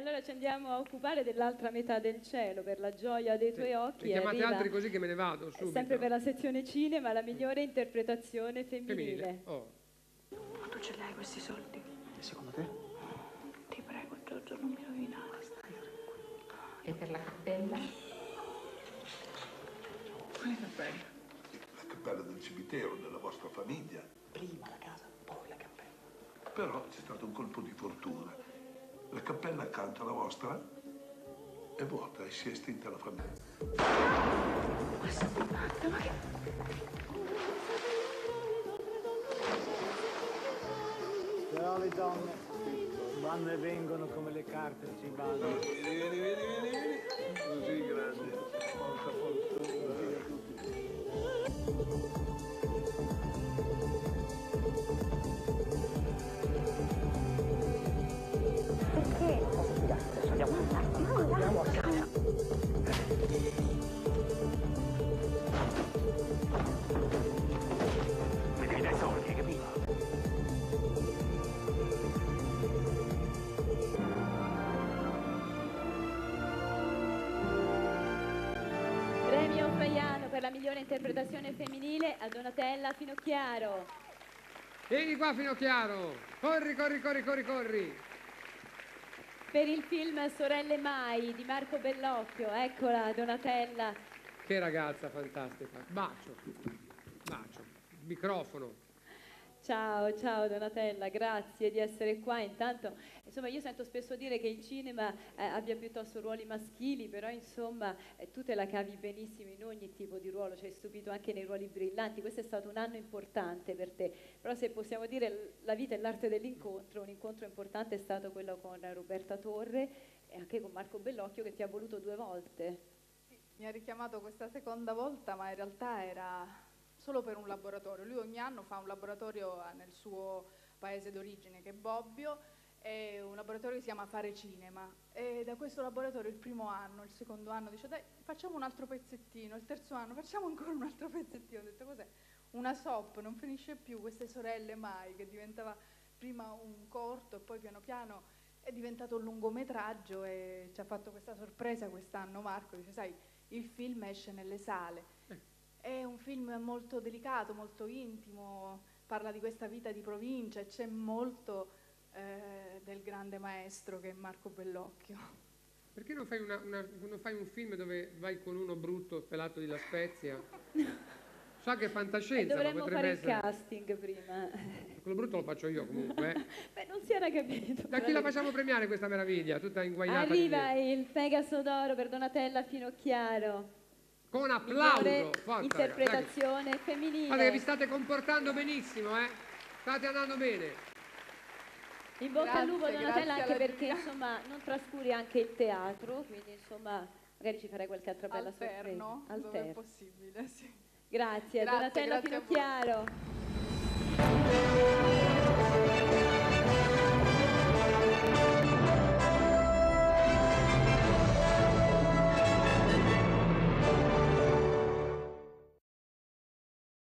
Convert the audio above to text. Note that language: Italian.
allora ci andiamo a occupare dell'altra metà del cielo, per la gioia dei tuoi occhi. Ne chiamate altri così che me ne vado subito. Sempre per la sezione cinema, la migliore interpretazione femminile. Oh. Ma tu ce l'hai questi soldi? E secondo te? Ti prego, Giorgio, non mi rovinare. E per la cappella? Quale cappella? La cappella del cimitero della vostra famiglia. Prima la casa, poi la cappella. Però c'è stato un colpo di fortuna. La cappella accanto alla vostra è vuota e si è estinta la famiglia. Ma sei matta, ma che... Però le donne vanno e vengono come le carte ci vanno. Vieni. Così grande. Porta fortuna. Perché? Adesso andiamo a casa. Andiamo a casa. Mi devi dare soldi, hai capito? Premio Faiano per la migliore interpretazione femminile a Donatella Finocchiaro. Vieni qua Finocchiaro, corri. Per il film Sorelle Mai di Marco Bellocchio, eccola Donatella. Che ragazza fantastica, bacio, microfono. Ciao Donatella, grazie di essere qua. Intanto, insomma, io sento spesso dire che il cinema abbia piuttosto ruoli maschili, però insomma tu te la cavi benissimo in ogni tipo di ruolo, ci hai stupito anche nei ruoli brillanti. Questo è stato un anno importante per te, però se possiamo dire la vita e l'arte dell'incontro, un incontro importante è stato quello con Roberta Torre e anche con Marco Bellocchio che ti ha voluto 2 volte. Sì, mi ha richiamato questa seconda volta, ma in realtà era solo per un laboratorio. Lui ogni anno fa un laboratorio nel suo paese d'origine, che è Bobbio, è un laboratorio che si chiama Fare Cinema. E da questo laboratorio il primo anno, il secondo anno dice dai facciamo un altro pezzettino, il terzo anno facciamo ancora un altro pezzettino. Ho detto cos'è? Una soap, non finisce più, queste sorelle mai, che diventava prima un corto e poi piano piano è diventato un lungometraggio e ci ha fatto questa sorpresa quest'anno Marco, dice sai il film esce nelle sale. È un film molto delicato, molto intimo, parla di questa vita di provincia e c'è molto del grande maestro che è Marco Bellocchio. Perché non fai un film dove vai con uno brutto pelato di La Spezia? So che è fantascienza, ma dovremmo potrebbe fare essere... il casting prima. Quello brutto lo faccio io comunque. Beh, non si era capito. Da chi la facciamo premiare questa meraviglia? Tutta inguagliata. Arriva il Pegaso d'oro per Donatella Finocchiaro. Con applauso, Migliore forza, interpretazione ragazzi. femminile. Guarda che vi state comportando benissimo, state andando bene. In bocca al lupo Donatella, anche perché regia. insomma non trascuri anche il teatro, quindi insomma magari ci farai qualche altra bella Alterno, sorpresa. dove è possibile, sì. Grazie, Grazie, Donatella grazie a voi. Finocchiaro.